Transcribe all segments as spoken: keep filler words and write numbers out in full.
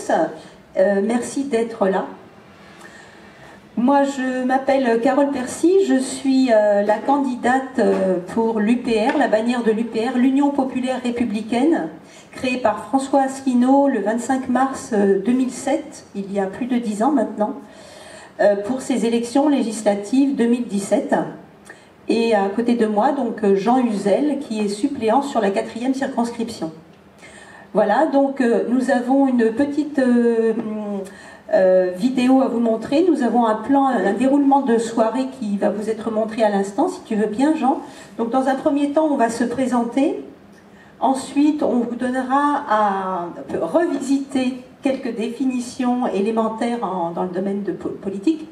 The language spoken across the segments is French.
tous. Euh, merci d'être là. Moi, je m'appelle Carole Percy, je suis euh, la candidate pour l'U P R, la bannière de l'U P R, l'Union populaire républicaine, créée par François Asselineau le vingt-cinq mars deux mille sept, il y a plus de dix ans maintenant, euh, pour ces élections législatives deux mille dix-sept. Et à côté de moi, donc Jean Uzel, qui est suppléant sur la quatrième circonscription. Voilà, donc euh, nous avons une petite euh, euh, vidéo à vous montrer. Nous avons un plan, un déroulement de soirée qui va vous être montré à l'instant, si tu veux bien, Jean. Donc dans un premier temps, on va se présenter. Ensuite, on vous donnera à revisiter quelques définitions élémentaires en, dans le domaine de politique.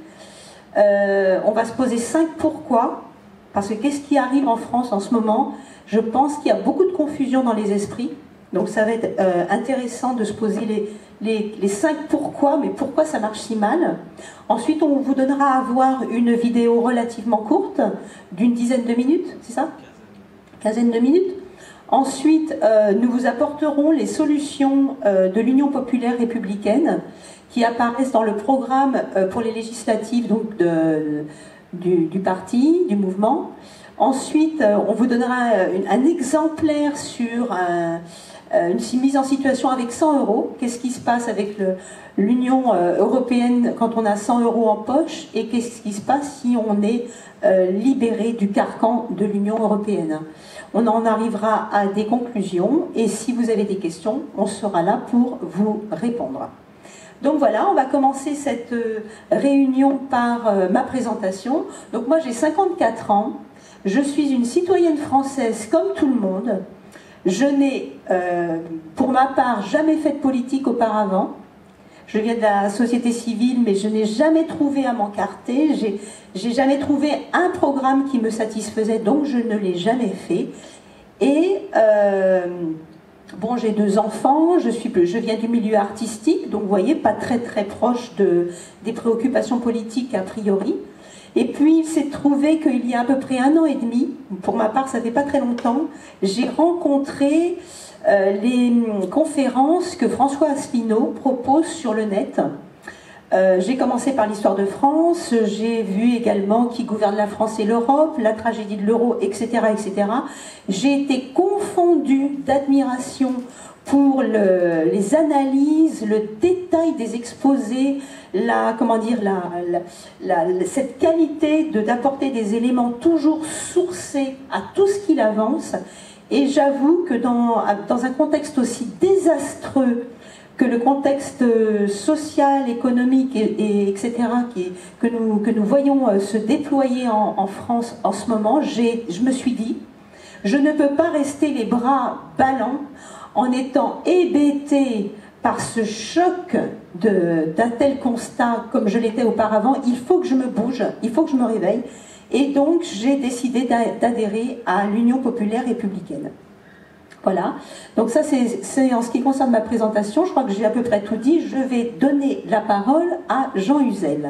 Euh, on va se poser cinq pourquoi. Parce que qu'est-ce qui arrive en France en ce moment? Je pense qu'il y a beaucoup de confusion dans les esprits. Donc ça va être euh, intéressant de se poser les, les, les cinq pourquoi, mais pourquoi ça marche si mal. Ensuite, on vous donnera à voir une vidéo relativement courte, d'une dizaine de minutes, c'est ça? Quinzaine de minutes. Ensuite, euh, nous vous apporterons les solutions euh, de l'Union populaire républicaine qui apparaissent dans le programme euh, pour les législatives donc de... Du, du parti, du mouvement. Ensuite, euh, on vous donnera une, un exemplaire sur un, euh, une mise en situation avec cent euros. Qu'est-ce qui se passe avec l'Union euh, européenne quand on a cent euros en poche et qu'est-ce qui se passe si on est euh, libéré du carcan de l'Union européenne. On en arrivera à des conclusions et si vous avez des questions, on sera là pour vous répondre. Donc voilà, on va commencer cette euh, réunion par euh, ma présentation. Donc moi j'ai cinquante-quatre ans, je suis une citoyenne française comme tout le monde. Je n'ai, euh, pour ma part, jamais fait de politique auparavant. Je viens de la société civile, mais je n'ai jamais trouvé à m'encarter. J'ai, j'ai jamais trouvé un programme qui me satisfaisait, donc je ne l'ai jamais fait. Et... Euh, Bon, j'ai deux enfants, je, suis, je viens du milieu artistique, donc vous voyez, pas très très proche de, des préoccupations politiques a priori. Et puis il s'est trouvé qu'il y a à peu près un an et demi, pour ma part ça fait pas très longtemps, j'ai rencontré euh, les conférences que François Asselineau propose sur le net. Euh, j'ai commencé par l'histoire de France, j'ai vu également qui gouverne la France et l'Europe, la tragédie de l'euro, et cetera, et cetera. J'ai été confondue d'admiration pour le, les analyses, le détail des exposés, la, comment dire, la, la, la, cette qualité de, d'apporter des éléments toujours sourcés à tout ce qu'il avance. Et j'avoue que dans, dans un contexte aussi désastreux que le contexte social, économique, et, et, etc., qui, que, nous, que nous voyons se déployer en, en France en ce moment, j'ai, je me suis dit, je ne peux pas rester les bras ballants en étant hébété par ce choc d'un tel constat comme je l'étais auparavant. Il faut que je me bouge, il faut que je me réveille. Et donc, j'ai décidé d'adhérer à l'Union populaire républicaine. Voilà, donc ça c'est en ce qui concerne ma présentation, je crois que j'ai à peu près tout dit. Je vais donner la parole à Jean Uzel.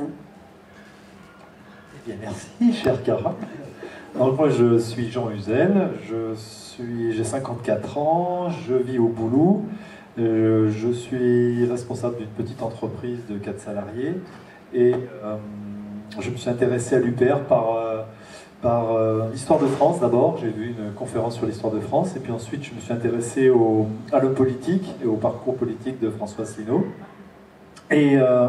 Eh bien merci, chère Cara. Donc moi je suis Jean Uzel, je suis, j'ai cinquante-quatre ans, je vis au Boulou, euh, je suis responsable d'une petite entreprise de quatre salariés et euh, je me suis intéressé à l'U P R par... Euh, par euh, l'histoire de France d'abord, j'ai vu une conférence sur l'histoire de France, et puis ensuite je me suis intéressé au, à l'homme politique et au parcours politique de François Asselineau. Et euh,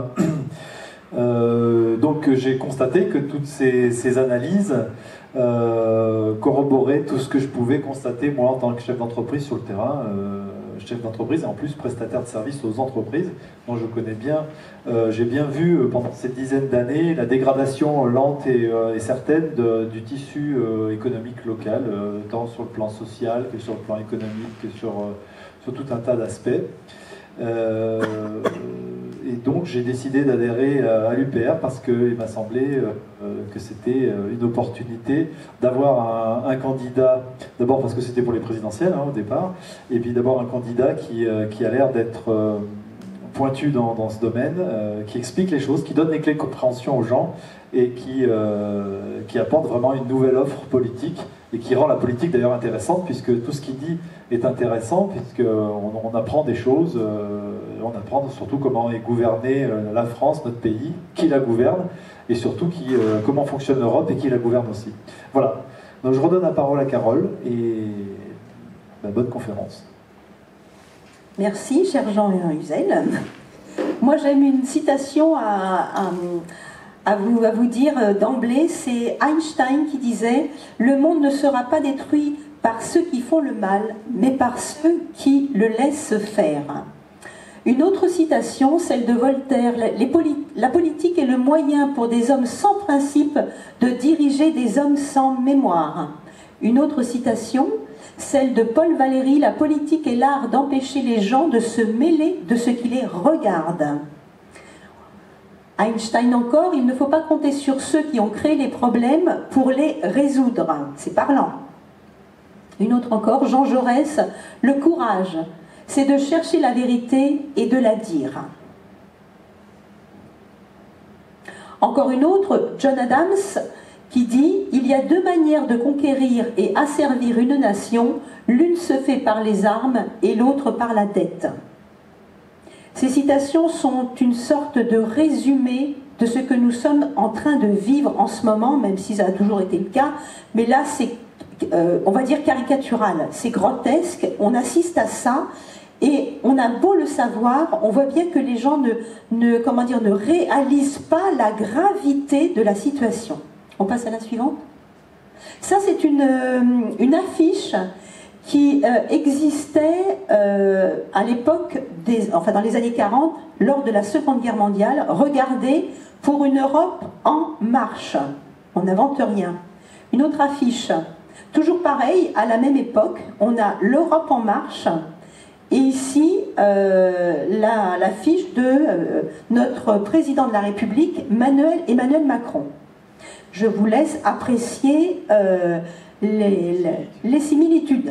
euh, donc j'ai constaté que toutes ces, ces analyses euh, corroboraient tout ce que je pouvais constater moi en tant que chef d'entreprise sur le terrain, euh, chef d'entreprise et en plus prestataire de services aux entreprises, dont je connais bien. Euh, j'ai bien vu euh, pendant cette dizaine d'années la dégradation lente et, euh, et certaine de, du tissu euh, économique local, euh, tant sur le plan social que sur le plan économique, que sur, euh, sur tout un tas d'aspects. Euh, et donc j'ai décidé d'adhérer à l'U P R parce qu'il m'a semblé euh, que c'était une opportunité d'avoir un, un candidat, d'abord parce que c'était pour les présidentielles hein, au départ, et puis d'abord un candidat qui, euh, qui a l'air d'être euh, pointu dans, dans ce domaine, euh, qui explique les choses, qui donne les clés de compréhension aux gens et qui, euh, qui apporte vraiment une nouvelle offre politique et qui rend la politique d'ailleurs intéressante puisque tout ce qu'il dit est intéressant puisqu'on on apprend des choses, euh, j'aimerais en apprendre surtout comment est gouvernée euh, la France, notre pays, qui la gouverne, et surtout qui, euh, comment fonctionne l'Europe et qui la gouverne aussi. Voilà. Donc je redonne la parole à Carole et ben, bonne conférence. Merci, cher Jean Huzel. Moi, j'aime une citation à, à, à, vous, à vous dire d'emblée. C'est Einstein qui disait « Le monde ne sera pas détruit par ceux qui font le mal, mais par ceux qui le laissent faire. » Une autre citation, celle de Voltaire, les poli la politique est le moyen pour des hommes sans principe de diriger des hommes sans mémoire. Une autre citation, celle de Paul Valéry, la politique est l'art d'empêcher les gens de se mêler de ce qui les regarde. Einstein encore, il ne faut pas compter sur ceux qui ont créé les problèmes pour les résoudre. C'est parlant. Une autre encore, Jean Jaurès, le courage, c'est de chercher la vérité et de la dire. Encore une autre, John Adams, qui dit « Il y a deux manières de conquérir et asservir une nation, l'une se fait par les armes et l'autre par la dette. » Ces citations sont une sorte de résumé de ce que nous sommes en train de vivre en ce moment, même si ça a toujours été le cas, mais là c'est, euh, on va dire, caricatural, c'est grotesque, on assiste à ça. Et on a beau le savoir, on voit bien que les gens ne, ne, comment dire, ne réalisent pas la gravité de la situation. On passe à la suivante. Ça, c'est une, une affiche qui euh, existait euh, à l'époque, enfin dans les années quarante, lors de la Seconde Guerre mondiale. Regardez, pour une Europe en marche. On n'invente rien. Une autre affiche, toujours pareil, à la même époque, on a l'Europe en marche. Et ici, euh, la, la fiche de euh, notre président de la République, Manuel, Emmanuel Macron. Je vous laisse apprécier euh, les, les, les similitudes.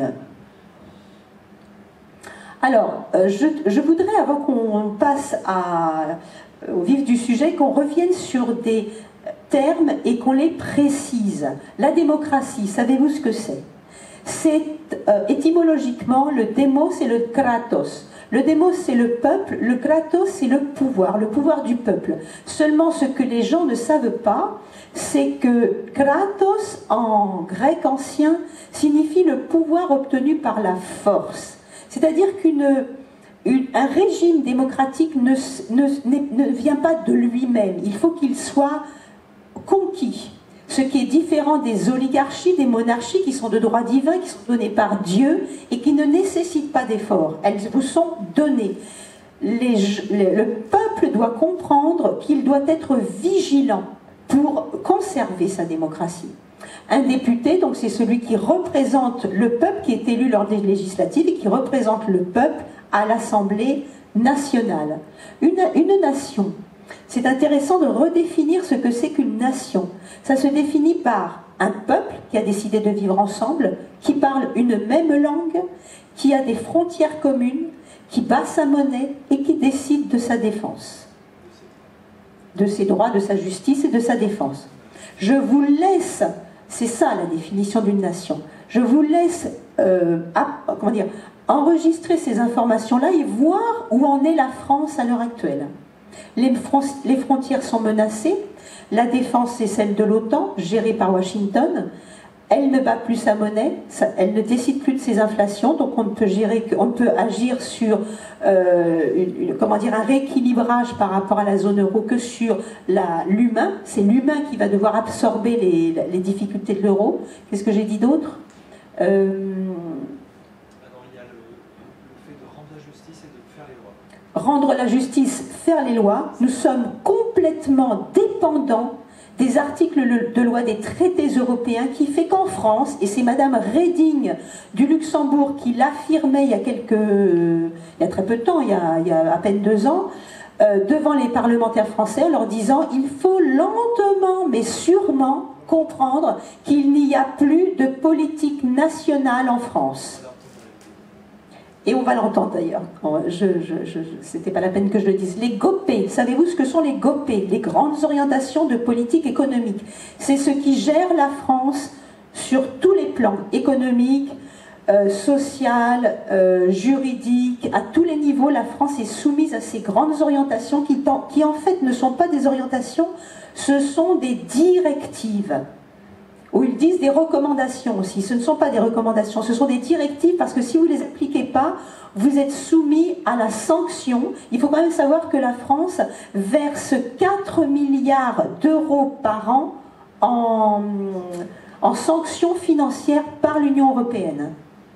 Alors, euh, je, je voudrais, avant qu'on passe à, au vif du sujet, qu'on revienne sur des termes et qu'on les précise. La démocratie, savez-vous ce que c'est ? C'est euh, étymologiquement, le démos, c'est le kratos. Le démos, c'est le peuple, le kratos, c'est le pouvoir, le pouvoir du peuple. Seulement, ce que les gens ne savent pas, c'est que kratos, en grec ancien, signifie le pouvoir obtenu par la force. C'est-à-dire qu'une un régime démocratique ne, ne, ne vient pas de lui-même. Il faut qu'il soit conquis. Ce qui est différent des oligarchies, des monarchies qui sont de droit divin, qui sont données par Dieu et qui ne nécessitent pas d'efforts. Elles vous sont données. Les, les, le peuple doit comprendre qu'il doit être vigilant pour conserver sa démocratie. Un député, donc c'est celui qui représente le peuple, qui est élu lors des législatives et qui représente le peuple à l'Assemblée nationale. Une, une nation. C'est intéressant de redéfinir ce que c'est qu'une nation. Ça se définit par un peuple qui a décidé de vivre ensemble, qui parle une même langue, qui a des frontières communes, qui bat sa monnaie et qui décide de sa défense. De ses droits, de sa justice et de sa défense. Je vous laisse, c'est ça la définition d'une nation, je vous laisse euh, à, comment dire, enregistrer ces informations-là et voir où en est la France à l'heure actuelle. Les, les frontières sont menacées, la défense c'est celle de l'OTAN, gérée par Washington, elle ne bat plus sa monnaie, ça, elle ne décide plus de ses inflations, donc on ne peut, gérer, on ne peut agir sur euh, une, une, comment dire, un rééquilibrage par rapport à la zone euro que sur l'humain, c'est l'humain qui va devoir absorber les, les difficultés de l'euro. Qu'est-ce que j'ai dit d'autre euh, Rendre la justice, faire les lois. Nous sommes complètement dépendants des articles de loi des traités européens qui fait qu'en France, et c'est Madame Reding du Luxembourg qui l'affirmait il y a quelques, il y a très peu de temps, il y a, il y a à peine deux ans, euh, devant les parlementaires français en leur disant il faut lentement mais sûrement comprendre qu'il n'y a plus de politique nationale en France. Et on va l'entendre d'ailleurs, je, je, je, c'était pas la peine que je le dise. Les G O P, savez-vous ce que sont les G O P? Les grandes orientations de politique économique. C'est ce qui gère la France sur tous les plans, économiques, euh, sociale, euh, juridique, à tous les niveaux, la France est soumise à ces grandes orientations qui, qui en fait ne sont pas des orientations, ce sont des directives. Où ils disent des recommandations aussi. Ce ne sont pas des recommandations, ce sont des directives parce que si vous ne les appliquez pas, vous êtes soumis à la sanction. Il faut quand même savoir que la France verse quatre milliards d'euros par an en, en sanctions financières par l'Union européenne.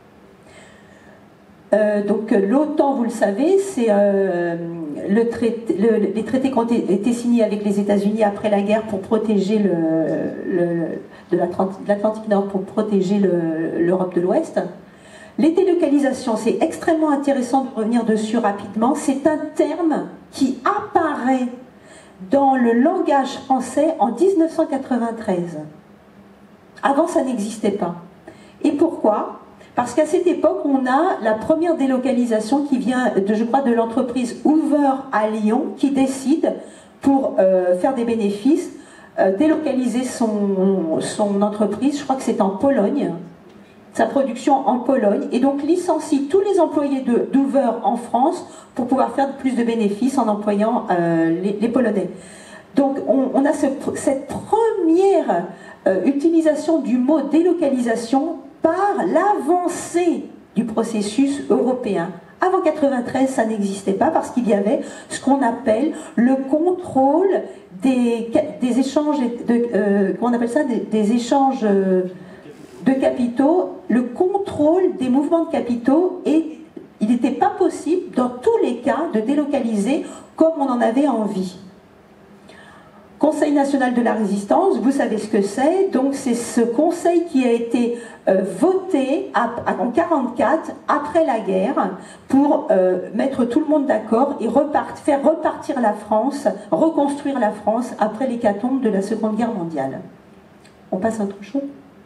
Euh, donc l'OTAN, vous le savez, c'est euh, le traité, le, les traités qui ont été signés avec les États-Unis après la guerre pour protéger le, le, de l'Atlantique Nord, pour protéger l'Europe de l'Ouest. Les délocalisations, c'est extrêmement intéressant de revenir dessus rapidement. C'est un terme qui apparaît dans le langage français en mille neuf cent quatre-vingt-treize. Avant, ça n'existait pas. Et pourquoi ? Parce qu'à cette époque, on a la première délocalisation qui vient, de, je crois, de l'entreprise Hoover à Lyon, qui décide, pour euh, faire des bénéfices, euh, délocaliser son, son entreprise, je crois que c'est en Pologne, sa production en Pologne, et donc licencie tous les employés d'Hoover en France pour pouvoir faire plus de bénéfices en employant euh, les, les Polonais. Donc on, on a ce, cette première euh, utilisation du mot délocalisation par l'avancée du processus européen. Avant quatre-vingt-treize, ça n'existait pas parce qu'il y avait ce qu'on appelle le contrôle des, des échanges, de, euh, comment on appelle ça, des, des échanges de capitaux, le contrôle des mouvements de capitaux, et il n'était pas possible dans tous les cas de délocaliser comme on en avait envie. Conseil national de la résistance, vous savez ce que c'est, donc c'est ce conseil qui a été euh, voté à, à, en mille neuf cent quarante-quatre, après la guerre, pour euh, mettre tout le monde d'accord et repart, faire repartir la France, reconstruire la France après l'hécatombe de la Seconde Guerre mondiale. On passe à autre chose ?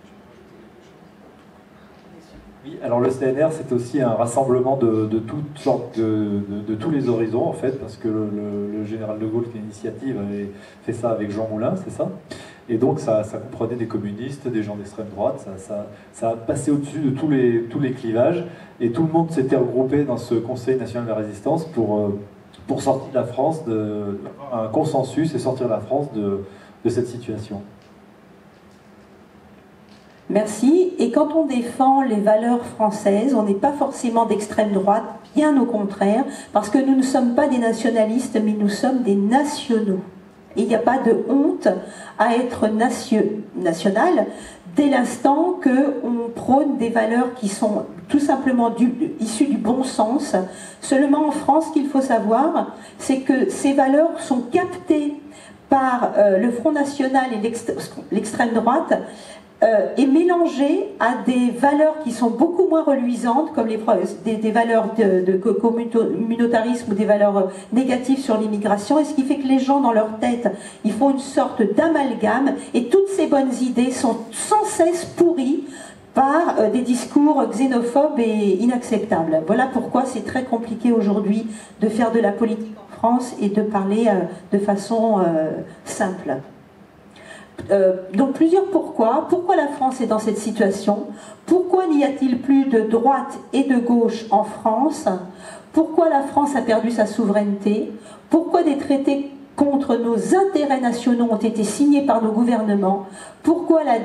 Oui, alors le C N R, c'est aussi un rassemblement de, de toutes sortes, de, de, de tous les horizons, en fait, parce que le, le, le général de Gaulle, qui est l'initiative, avait fait ça avec Jean Moulin, c'est ça. Et donc ça, ça comprenait des communistes, des gens d'extrême droite, ça, ça, ça a passé au-dessus de tous les, tous les clivages, et tout le monde s'était regroupé dans ce Conseil national de la résistance pour, pour sortir la France, de, un consensus, et sortir la France de, de cette situation. Merci. Et quand on défend les valeurs françaises, on n'est pas forcément d'extrême droite, bien au contraire, parce que nous ne sommes pas des nationalistes, mais nous sommes des nationaux. Et il n'y a pas de honte à être nation, national dès l'instant qu'on prône des valeurs qui sont tout simplement du, issues du bon sens. Seulement en France, ce qu'il faut savoir, c'est que ces valeurs sont captées par euh, le Front National et l'extrême droite, Euh, est mélangé à des valeurs qui sont beaucoup moins reluisantes, comme les, des, des valeurs de, de communautarisme ou des valeurs négatives sur l'immigration, et ce qui fait que les gens, dans leur tête, ils font une sorte d'amalgame, et toutes ces bonnes idées sont sans cesse pourries par euh, des discours xénophobes et inacceptables. Voilà pourquoi c'est très compliqué aujourd'hui de faire de la politique en France et de parler euh, de façon euh, simple. Euh, donc plusieurs pourquoi. Pourquoi la France est dans cette situation? Pourquoi n'y a-t-il plus de droite et de gauche en France? Pourquoi la France a perdu sa souveraineté? Pourquoi des traités contre nos intérêts nationaux ont été signés par nos gouvernements? Pourquoi la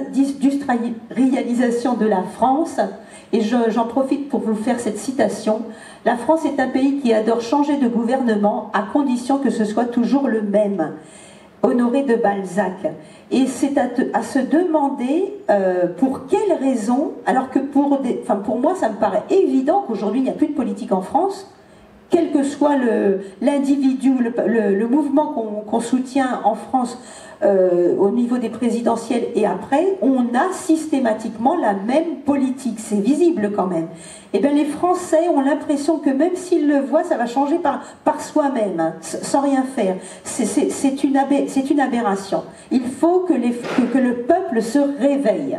désindustrialisation de la France? Et j'en profite pour vous faire cette citation. La France est un pays qui adore changer de gouvernement à condition que ce soit toujours le même. Honoré de Balzac. Et c'est à, à se demander euh, pour quelles raisons, alors que pour, des, enfin pour moi ça me paraît évident qu'aujourd'hui il n'y a plus de politique en France, quel que soit l'individu, le, le, le mouvement qu'on qu'on soutient en France euh, au niveau des présidentielles et après, on a systématiquement la même politique, c'est visible quand même. Et bien les Français ont l'impression que même s'ils le voient, ça va changer par, par soi-même, hein, sans rien faire. C'est une, abé, une aberration. Il faut que, les, que, que le peuple se réveille.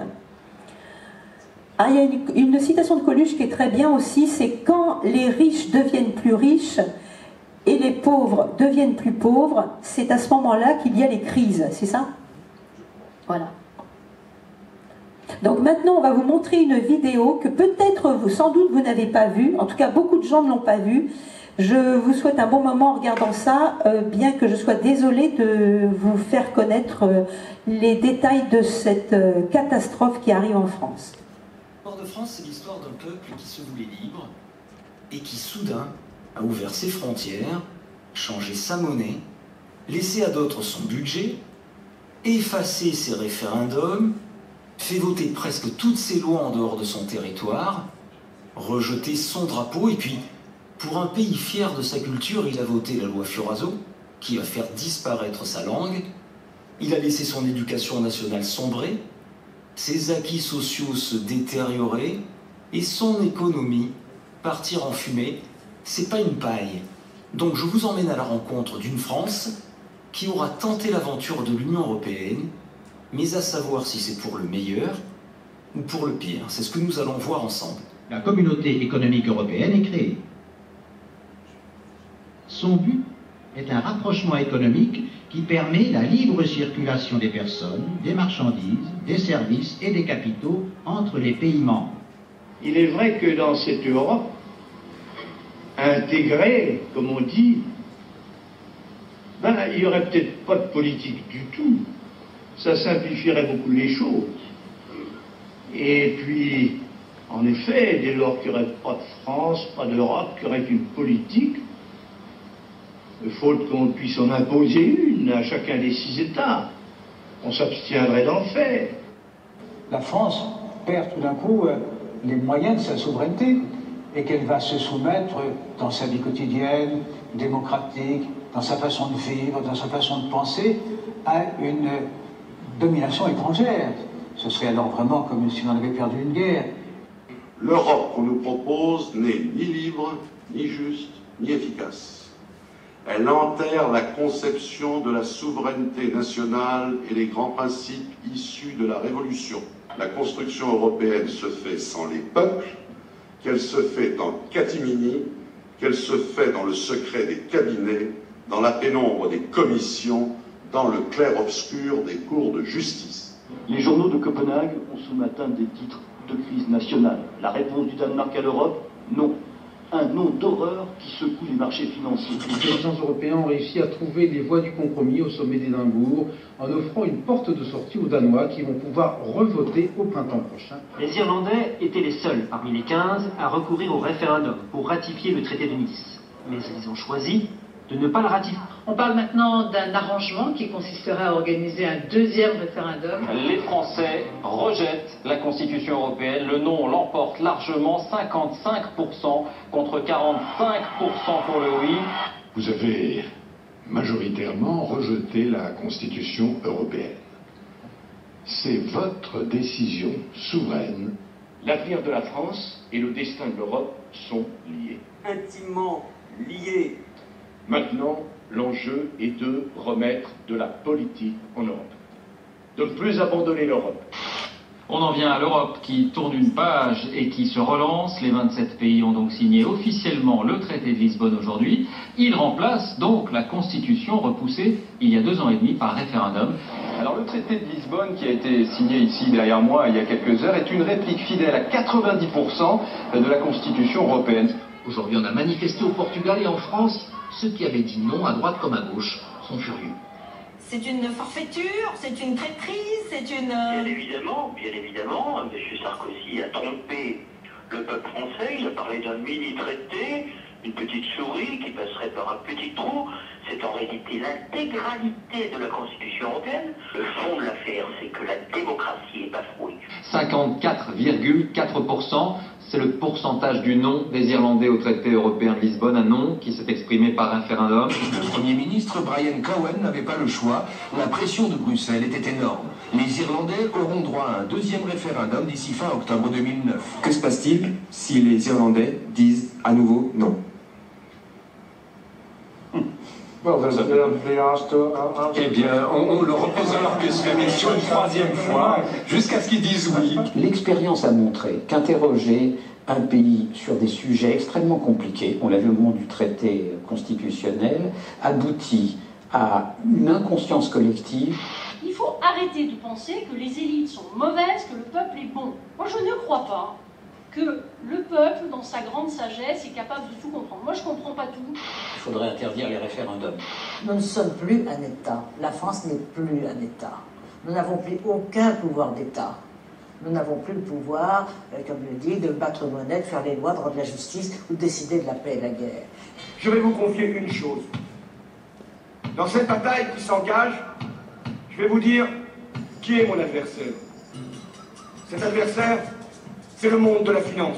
Ah, il y a une, une citation de Coluche qui est très bien aussi, c'est quand les riches deviennent plus riches et les pauvres deviennent plus pauvres, c'est à ce moment-là qu'il y a les crises, c'est ça? Voilà. Donc maintenant, on va vous montrer une vidéo que peut-être, vous, sans doute, vous n'avez pas vue. En tout cas, beaucoup de gens ne l'ont pas vue. Je vous souhaite un bon moment en regardant ça, euh, bien que je sois désolée de vous faire connaître euh, les détails de cette euh, catastrophe qui arrive en France. L'histoire de France, c'est l'histoire d'un peuple qui se voulait libre et qui, soudain, a ouvert ses frontières, changé sa monnaie, laissé à d'autres son budget, effacé ses référendums, fait voter presque toutes ses lois en dehors de son territoire, rejeté son drapeau, et puis, pour un pays fier de sa culture, il a voté la loi Fioraso, qui va faire disparaître sa langue, il a laissé son éducation nationale sombrer, ses acquis sociaux se détériorer, et son économie partir en fumée. C'est pas une paille. Donc je vous emmène à la rencontre d'une France qui aura tenté l'aventure de l'Union européenne, mais à savoir si c'est pour le meilleur ou pour le pire. C'est ce que nous allons voir ensemble. La communauté économique européenne est créée. Son but est un rapprochement économique qui permet la libre circulation des personnes, des marchandises, des services et des capitaux entre les pays membres. Il est vrai que dans cette Europe, intégrée, comme on dit, ben, il n'y aurait peut-être pas de politique du tout. Ça simplifierait beaucoup les choses. Et puis, en effet, dès lors qu'il n'y aurait pas de France, pas d'Europe, qu'il y aurait une politique, faute qu'on puisse en imposer une à chacun des six États, on s'abstiendrait d'en faire. La France perd tout d'un coup euh, les moyens de sa souveraineté et qu'elle va se soumettre dans sa vie quotidienne, démocratique, dans sa façon de vivre, dans sa façon de penser, à une domination étrangère. Ce serait alors vraiment comme si on avait perdu une guerre. L'Europe qu'on nous propose n'est ni libre, ni juste, ni efficace. Elle enterre la conception de la souveraineté nationale et les grands principes issus de la Révolution. La construction européenne se fait sans les peuples, qu'elle se fait en catimini, qu'elle se fait dans le secret des cabinets, dans la pénombre des commissions, dans le clair-obscur des cours de justice. Les journaux de Copenhague ont ce matin des titres de crise nationale. La réponse du Danemark à l'Europe? Non. Un nom d'horreur qui secoue les marchés financiers. Les dirigeants européens ont réussi à trouver les voies du compromis au sommet d'Édimbourg en offrant une porte de sortie aux Danois qui vont pouvoir revoter au printemps prochain. Les Irlandais étaient les seuls parmi les quinze à recourir au référendum pour ratifier le traité de Nice. Mais ils ont choisi de ne pas le ratifier. On parle maintenant d'un arrangement qui consisterait à organiser un deuxième référendum. Les Français rejettent la Constitution européenne. Le non l'emporte largement, cinquante-cinq pour cent contre quarante-cinq pour cent pour le oui. Vous avez majoritairement rejeté la Constitution européenne. C'est votre décision souveraine. L'avenir de la France et le destin de l'Europe sont liés. Intimement liés. Maintenant, l'enjeu est de remettre de la politique en Europe. De ne plus abandonner l'Europe. On en vient à l'Europe qui tourne une page et qui se relance. Les vingt-sept pays ont donc signé officiellement le traité de Lisbonne aujourd'hui. Il remplace donc la Constitution repoussée il y a deux ans et demi par référendum. Alors le traité de Lisbonne qui a été signé ici derrière moi il y a quelques heures est une réplique fidèle à quatre-vingt-dix pour cent de la Constitution européenne. Aujourd'hui on a manifesté au Portugal et en France. Ceux qui avaient dit non à droite comme à gauche sont furieux. C'est une forfaiture, c'est une traîtrise, c'est une... Bien évidemment, bien évidemment, M. Sarkozy a trompé le peuple français, il a parlé d'un mini-traité, une petite souris qui passerait par un petit trou. C'est en réalité l'intégralité de la Constitution européenne. Le fond de l'affaire, c'est que la démocratie est bafouée. cinquante-quatre virgule quatre pour cent, c'est le pourcentage du non des Irlandais au traité européen de Lisbonne, un non qui s'est exprimé par référendum. Le Premier ministre Brian Cowen n'avait pas le choix. La pression de Bruxelles était énorme. Les Irlandais auront droit à un deuxième référendum d'ici fin octobre deux mille neuf. Que se passe-t-il si les Irlandais disent à nouveau non? Eh bien, on, on le repose alors que ce mission une troisième fois, jusqu'à ce qu'ils disent oui. L'expérience a montré qu'interroger un pays sur des sujets extrêmement compliqués, on l'a vu au moment du traité constitutionnel, aboutit à une inconscience collective. Il faut arrêter de penser que les élites sont mauvaises, que le peuple est bon. Moi, je ne crois pas que le peuple, dans sa grande sagesse, est capable de tout comprendre. Moi, je ne comprends pas tout. Il faudrait interdire les référendums. Nous ne sommes plus un État. La France n'est plus un État. Nous n'avons plus aucun pouvoir d'État. Nous n'avons plus le pouvoir, euh, comme je le dis, de battre monnaie, de faire les lois, de rendre la justice ou de décider de la paix et de la guerre. Je vais vous confier une chose. Dans cette bataille qui s'engage, je vais vous dire qui est mon adversaire. Cet adversaire, c'est le monde de la finance.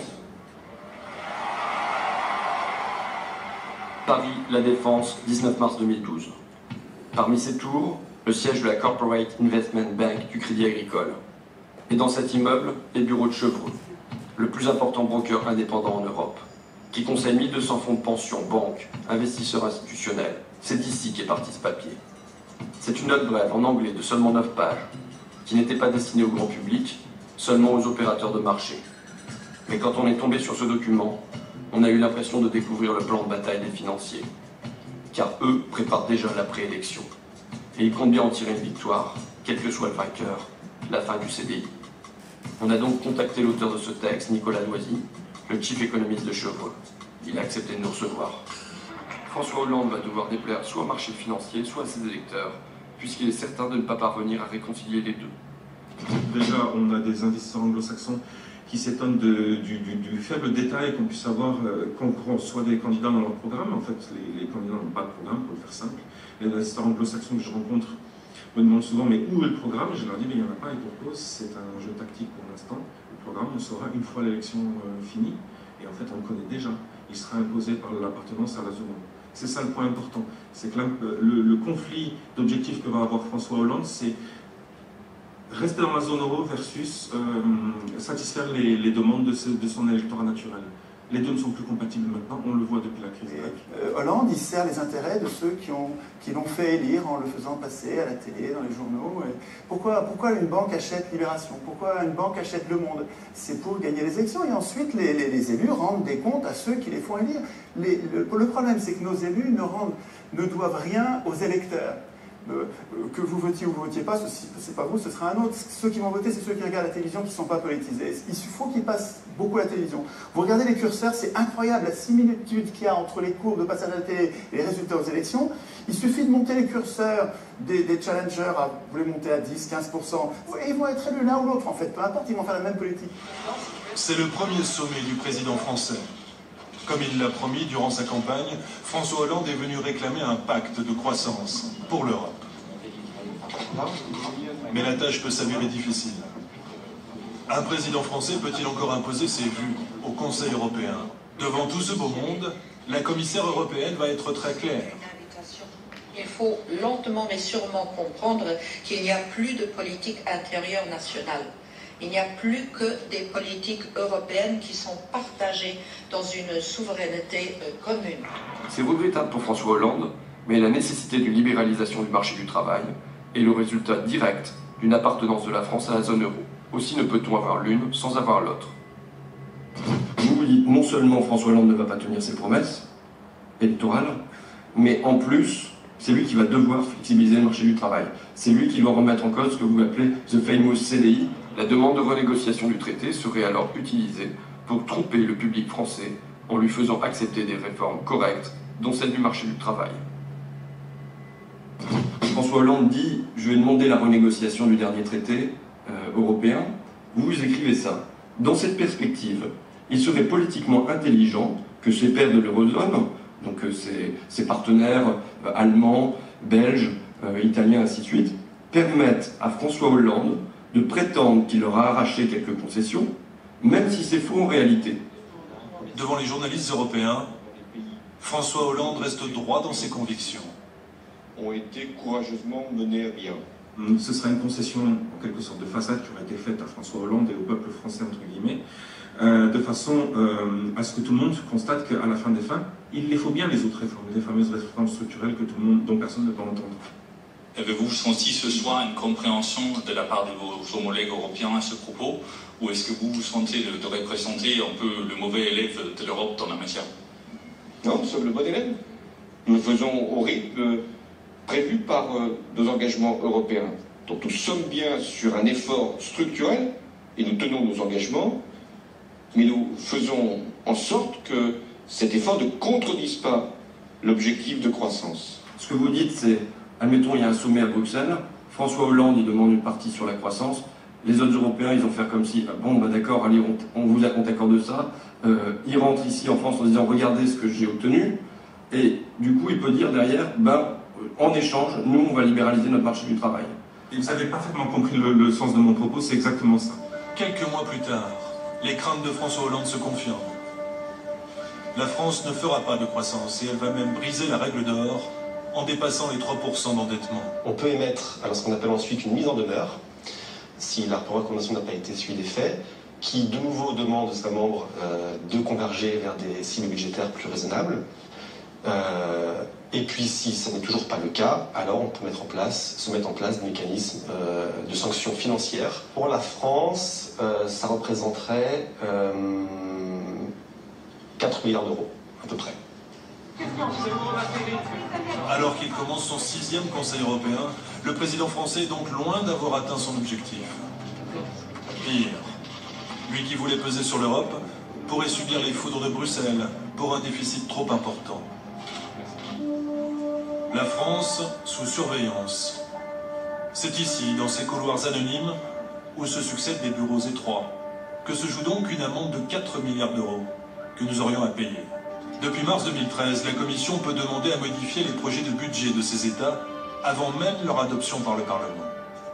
Paris, La Défense, dix-neuf mars deux mille douze. Parmi ces tours, le siège de la Corporate Investment Bank du Crédit Agricole. Et dans cet immeuble, les bureaux de Chevreux, le plus important broker indépendant en Europe, qui conseille mille deux cents fonds de pension, banques, investisseurs institutionnels. C'est d'ici qu'est parti ce papier. C'est une note brève en anglais de seulement neuf pages, qui n'était pas destinée au grand public, seulement aux opérateurs de marché. Mais quand on est tombé sur ce document, on a eu l'impression de découvrir le plan de bataille des financiers. Car eux préparent déjà la préélection. Et ils comptent bien en tirer une victoire, quel que soit le vainqueur, la fin du C D I. On a donc contacté l'auteur de ce texte, Nicolas Loisy, le chief économiste de Chevreux. Il a accepté de nous recevoir. François Hollande va devoir déplaire soit au marché financier, soit à ses électeurs, puisqu'il est certain de ne pas parvenir à réconcilier les deux. Déjà, on a des investisseurs anglo-saxons qui s'étonnent du, du, du faible détail qu'on puisse avoir euh, quand on reçoit des candidats dans leur programme. En fait, les, les candidats n'ont pas de programme, pour le faire simple. Les investisseurs anglo-saxons que je rencontre me demandent souvent, mais où est le programme? Je leur dis, mais il n'y en a pas, et pour cause, c'est un jeu tactique pour l'instant. Le programme, on saura une fois l'élection euh, finie, et en fait, on le connaît déjà. Il sera imposé par l'appartenance à la zone euro. C'est ça le point important. C'est que là, le, le conflit d'objectifs que va avoir François Hollande, c'est rester dans la zone euro versus euh, satisfaire les, les demandes de, ce, de son électorat naturel. Les deux ne sont plus compatibles maintenant, on le voit depuis la crise grecque. Euh, Hollande, il sert les intérêts de ceux qui, ont, qui l'ont fait élire en le faisant passer à la télé, dans les journaux. Et pourquoi, pourquoi une banque achète Libération? Pourquoi une banque achète Le Monde? C'est pour gagner les élections et ensuite les, les, les élus rendent des comptes à ceux qui les font élire. Les, le, le problème, c'est que nos élus ne, rendent, ne doivent rien aux électeurs. Euh, que vous votiez ou vous votiez pas, c'est pas vous, ce sera un autre. Ceux qui vont voter, c'est ceux qui regardent la télévision, qui ne sont pas politisés. Il faut qu'ils passent beaucoup à la télévision. Vous regardez les curseurs, c'est incroyable la similitude qu'il y a entre les courbes de passage à la télé et les résultats aux élections. Il suffit de monter les curseurs des, des challengers, à, vous les montez à dix, quinze pour cent, et ils vont être élus l'un ou l'autre en fait, peu importe, ils vont faire la même politique. C'est le premier sommet du président français. Comme il l'a promis durant sa campagne, François Hollande est venu réclamer un pacte de croissance pour l'Europe. Mais la tâche peut s'avérer difficile. Un président français peut-il encore imposer ses vues au Conseil européen? Devant tout ce beau monde, la commissaire européenne va être très claire. Il faut lentement mais sûrement comprendre qu'il n'y a plus de politique intérieure nationale. Il n'y a plus que des politiques européennes qui sont partagées dans une souveraineté commune. C'est regrettable pour François Hollande, mais la nécessité d'une libéralisation du marché du travail est le résultat direct d'une appartenance de la France à la zone euro. Aussi ne peut-on avoir l'une sans avoir l'autre. Oui, non seulement François Hollande ne va pas tenir ses promesses électorales, mais en plus, c'est lui qui va devoir flexibiliser le marché du travail. C'est lui qui va remettre en cause ce que vous appelez the famous C D I. La demande de renégociation du traité serait alors utilisée pour tromper le public français en lui faisant accepter des réformes correctes, dont celle du marché du travail. François Hollande dit « Je vais demander la renégociation du dernier traité euh, européen ». Vous vous écrivez ça. Dans cette perspective, il serait politiquement intelligent que ses pairs de l'Eurozone, donc euh, ses, ses partenaires euh, allemands, belges, euh, italiens, ainsi de suite, permettent à François Hollande de prétendre qu'il leur a arraché quelques concessions, même si c'est faux en réalité. Devant les journalistes européens, François Hollande reste droit dans ses convictions. Ont été courageusement menés à bien. Ce sera une concession, en quelque sorte, de façade qui aurait été faite à François Hollande et au peuple français, entre guillemets, euh, de façon euh, à ce que tout le monde constate qu'à la fin des fins, il les faut bien les autres réformes, les fameuses réformes structurelles que tout le monde, dont personne ne peut entendre. Avez-vous senti ce soir une compréhension de la part de vos homologues européens à ce propos, ou est-ce que vous vous sentez de, de représenter un peu le mauvais élève de l'Europe dans la matière? Non, nous sommes le bon élève. Nous faisons au rythme prévu par euh, nos engagements européens. Donc nous sommes bien sur un effort structurel, et nous tenons nos engagements, mais nous faisons en sorte que cet effort ne contredise pas l'objectif de croissance. Ce que vous dites, c'est, admettons, il y a un sommet à Bruxelles, François Hollande, il demande une partie sur la croissance, les autres Européens, ils vont faire comme si, ah bon, bah d'accord, allez, on, on vous accorde ça, euh, ils rentrent ici en France en disant, regardez ce que j'ai obtenu, et du coup, il peut dire derrière, bah, en échange, nous, on va libéraliser notre marché du travail. Et vous avez parfaitement compris le, le sens de mon propos, c'est exactement ça. Quelques mois plus tard, les craintes de François Hollande se confirment. La France ne fera pas de croissance et elle va même briser la règle d'or en dépassant les trois pour cent d'endettement. On peut émettre alors ce qu'on appelle ensuite une mise en demeure, si la recommandation n'a pas été suivie des faits, qui de nouveau demande aux États membres euh, de converger vers des cibles budgétaires plus raisonnables. Euh, et puis si ce n'est toujours pas le cas, alors on peut mettre en place, se mettre en place des mécanismes euh, de sanctions financières. Pour la France, euh, ça représenterait euh, quatre milliards d'euros, à peu près. Alors qu'il commence son sixième Conseil européen, le président français est donc loin d'avoir atteint son objectif. Pire, lui qui voulait peser sur l'Europe pourrait subir les foudres de Bruxelles pour un déficit trop important. La France sous surveillance. C'est ici, dans ces couloirs anonymes, où se succèdent des bureaux étroits, que se joue donc une amende de quatre milliards d'euros que nous aurions à payer. Depuis mars deux mille treize, la Commission peut demander à modifier les projets de budget de ces États avant même leur adoption par le Parlement.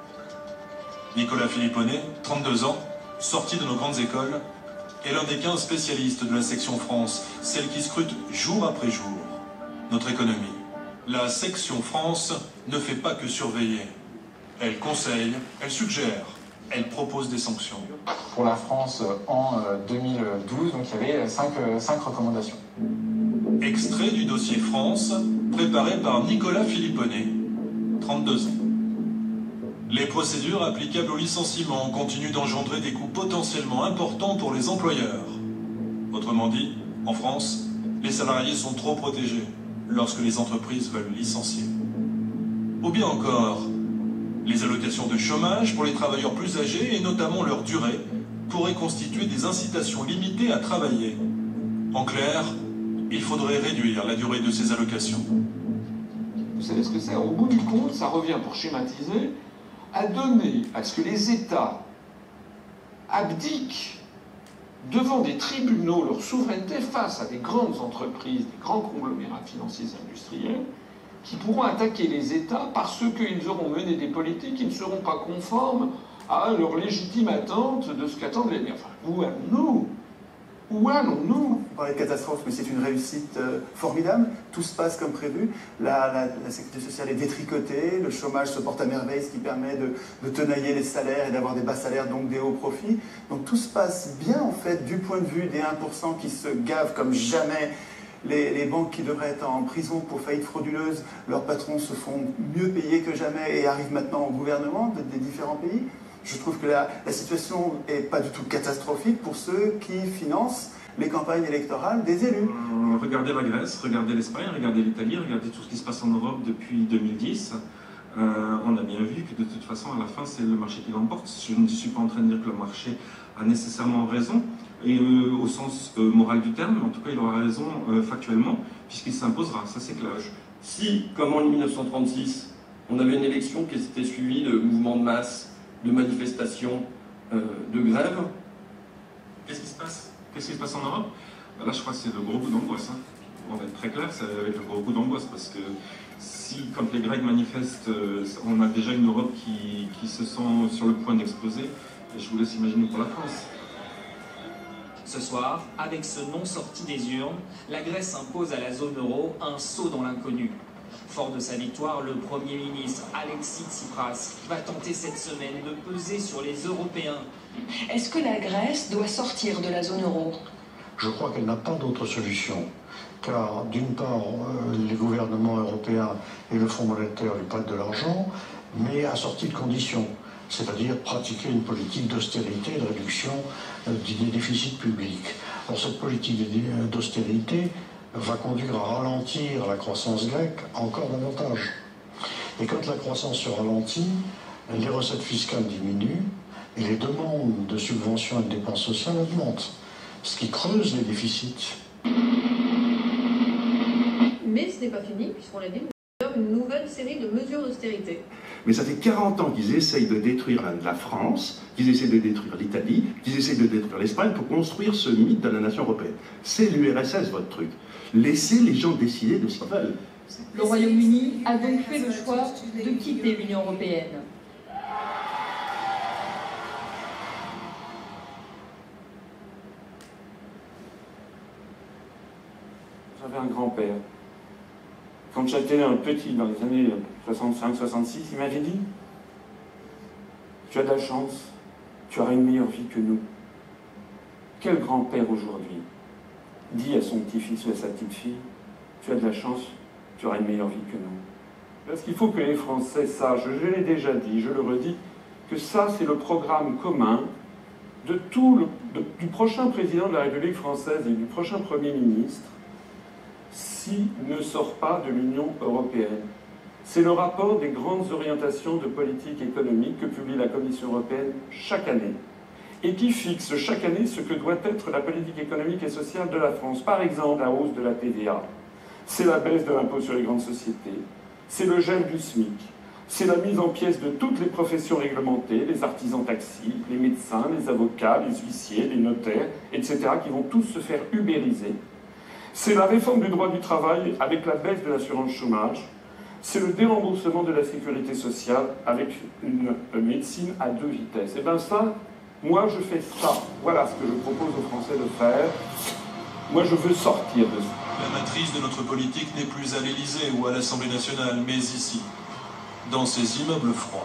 Nicolas Filipponet, trente-deux ans, sorti de nos grandes écoles, est l'un des quinze spécialistes de la section France, celle qui scrute jour après jour notre économie. La section France ne fait pas que surveiller. Elle conseille, elle suggère, elle propose des sanctions. Pour la France, en deux mille douze, donc il y avait cinq, cinq recommandations. Extrait du dossier France, préparé par Nicolas Filipponet, trente-deux ans. Les procédures applicables au licenciement continuent d'engendrer des coûts potentiellement importants pour les employeurs. Autrement dit, en France, les salariés sont trop protégés lorsque les entreprises veulent licencier. Ou bien encore, les allocations de chômage pour les travailleurs plus âgés et notamment leur durée pourraient constituer des incitations limitées à travailler. En clair, il faudrait réduire la durée de ces allocations. Vous savez ce que c'est? Au bout du compte, ça revient, pour schématiser, à donner à ce que les États abdiquent devant des tribunaux leur souveraineté face à des grandes entreprises, des grands conglomérats financiers et industriels, qui pourront attaquer les États parce qu'ils auront mené des politiques qui ne seront pas conformes à leur légitime attente de ce qu'attendent les... Enfin, où allons-nous? Où allons-nous? On parlait de catastrophe, mais c'est une réussite euh, formidable. Tout se passe comme prévu. La, la, la sécurité sociale est détricotée, le chômage se porte à merveille, ce qui permet de, de tenailler les salaires et d'avoir des bas salaires, donc des hauts profits. Donc tout se passe bien, en fait, du point de vue des un pour cent qui se gavent comme jamais. Les, les banques qui devraient être en prison pour faillite frauduleuse, leurs patrons se font mieux payer que jamais et arrivent maintenant au gouvernement de, des différents pays. Je trouve que la, la situation n'est pas du tout catastrophique pour ceux qui financent les campagnes électorales des élus. Regardez la Grèce, regardez l'Espagne, regardez l'Italie, regardez tout ce qui se passe en Europe depuis deux mille dix. Euh, on a bien vu que de toute façon, à la fin, c'est le marché qui l'emporte. Je ne suis pas en train de dire que le marché a nécessairement raison, et euh, au sens euh, moral du terme, en tout cas, il aura raison euh, factuellement, puisqu'il s'imposera, ça c'est clair. Si, comme en mille neuf cent trente-six, on avait une élection qui s'était suivie de mouvements de masse, de manifestations, euh, de grèves, qu'est-ce qui se passe? Qu'est-ce qui se passe en Europe? Là, je crois que c'est le gros coup d'angoisse. Hein. On va être très clair, c'est avec le gros coup d'angoisse, parce que si, quand les Grecs manifestent, on a déjà une Europe qui, qui se sent sur le point d'exploser, je vous laisse imaginer pour la France. Ce soir, avec ce non sorti des urnes, la Grèce impose à la zone euro un saut dans l'inconnu. Fort de sa victoire, le Premier ministre Alexis Tsipras va tenter cette semaine de peser sur les Européens. Est-ce que la Grèce doit sortir de la zone euro? Je crois qu'elle n'a pas d'autre solution, car d'une part, euh, les gouvernements européens et le Fonds monétaire lui prêtent de l'argent, mais à sortie de conditions, c'est-à-dire pratiquer une politique d'austérité et de réduction euh, des déficits publics. Alors cette politique d'austérité va conduire à ralentir la croissance grecque encore davantage. Et quand la croissance se ralentit, les recettes fiscales diminuent et les demandes de subventions et de dépenses sociales augmentent, ce qui creuse les déficits. Mais ce n'est pas fini, puisqu'on l'a dit, nous avons une nouvelle série de mesures d'austérité. Mais ça fait quarante ans qu'ils essayent de détruire la France, qu'ils essayent de détruire l'Italie, qu'ils essayent de détruire l'Espagne pour construire ce mythe de la nation européenne. C'est l'U R S S, votre truc. Laissez les gens décider de ce qu'ils veulent. Le Royaume-Uni a donc fait le choix de quitter l'Union européenne. J'avais un grand-père. Quand j'étais un petit, dans les années soixante-cinq soixante-six, il m'avait dit « Tu as de la chance, tu auras une meilleure vie que nous. » Quel grand-père aujourd'hui dit à son petit-fils ou à sa petite-fille « Tu as de la chance, tu auras une meilleure vie que nous. » Parce qu'il faut que les Français sachent, je l'ai déjà dit, je le redis, que ça c'est le programme commun de tout le, de, du prochain président de la République française et du prochain Premier ministre s'il ne sort pas de l'Union européenne. C'est le rapport des grandes orientations de politique économique que publie la Commission européenne chaque année et qui fixe chaque année ce que doit être la politique économique et sociale de la France. Par exemple, la hausse de la T V A, c'est la baisse de l'impôt sur les grandes sociétés, c'est le gel du SMIC, c'est la mise en pièces de toutes les professions réglementées, les artisans taxis, les médecins, les avocats, les huissiers, les notaires, et cetera, qui vont tous se faire ubériser. C'est la réforme du droit du travail avec la baisse de l'assurance chômage. C'est le déremboursement de la sécurité sociale avec une médecine à deux vitesses. Et bien ça, moi je fais ça. Voilà ce que je propose aux Français de faire. Moi je veux sortir de ça. La matrice de notre politique n'est plus à l'Élysée ou à l'Assemblée nationale, mais ici, dans ces immeubles froids.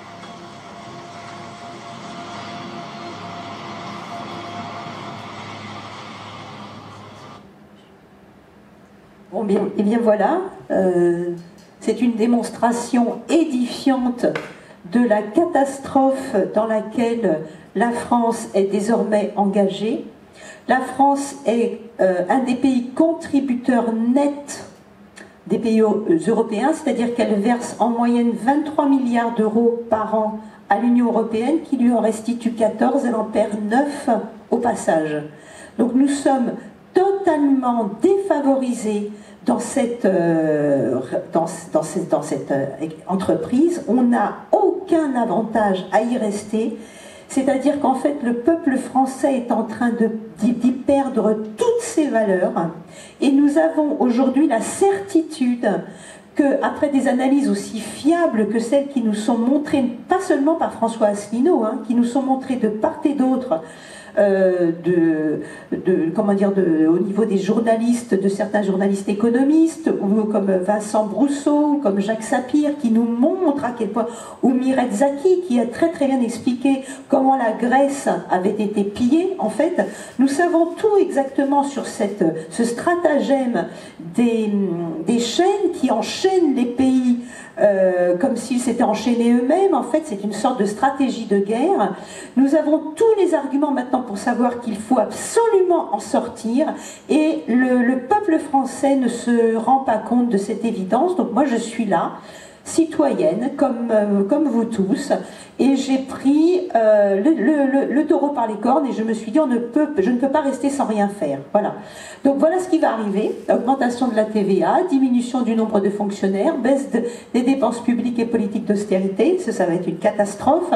Bon, bien, et bien voilà, euh, c'est une démonstration édifiante de la catastrophe dans laquelle la France est désormais engagée. La France est euh, un des pays contributeurs nets des pays européens, c'est-à-dire qu'elle verse en moyenne vingt-trois milliards d'euros par an à l'Union européenne, qui lui en restitue quatorze, elle en perd neuf au passage. Donc nous sommes totalement défavorisés dans cette, euh, dans, dans cette, dans cette euh, entreprise. On n'a aucun avantage à y rester. C'est-à-dire qu'en fait, le peuple français est en train d'y perdre toutes ses valeurs. Et nous avons aujourd'hui la certitude qu'après des analyses aussi fiables que celles qui nous sont montrées, pas seulement par François Asselineau, hein, qui nous sont montrées de part et d'autre, Euh, de, de, comment dire, de, au niveau des journalistes, de certains journalistes économistes, ou comme Vincent Brousseau, ou comme Jacques Sapir, qui nous montrent à quel point, ou Miret Zaki, qui a très très bien expliqué comment la Grèce avait été pillée. En fait, nous savons tout exactement sur cette, ce stratagème des, des chaînes qui enchaînent les pays Euh, comme s'ils s'étaient enchaînés eux-mêmes. En fait, c'est une sorte de stratégie de guerre. Nous avons tous les arguments maintenant pour savoir qu'il faut absolument en sortir, et le, le peuple français ne se rend pas compte de cette évidence. Donc moi, je suis là, citoyenne, comme, euh, comme vous tous, et j'ai pris euh, le, le, le taureau par les cornes, et je me suis dit, on ne peut, je ne peux pas rester sans rien faire. Voilà. Donc voilà ce qui va arriver: augmentation de la T V A, diminution du nombre de fonctionnaires, baisse de, des dépenses publiques et politiques d'austérité, ça, ça va être une catastrophe.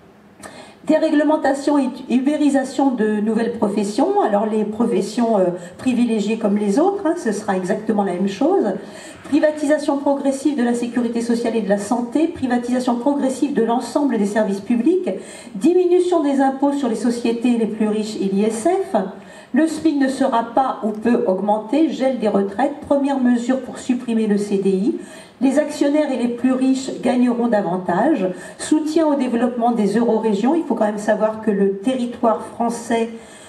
Déréglementation et ubérisation de nouvelles professions. Alors les professions euh, privilégiées comme les autres, hein, ce sera exactement la même chose. Privatisation progressive de la sécurité sociale et de la santé, privatisation progressive de l'ensemble des services publics, diminution des impôts sur les sociétés les plus riches et l'I S F. Le SMIC ne sera pas ou peut augmenter, gel des retraites, première mesure pour supprimer le C D I. Les actionnaires et les plus riches gagneront davantage. Soutien au développement des eurorégions. Il faut quand même savoir que le territoire français,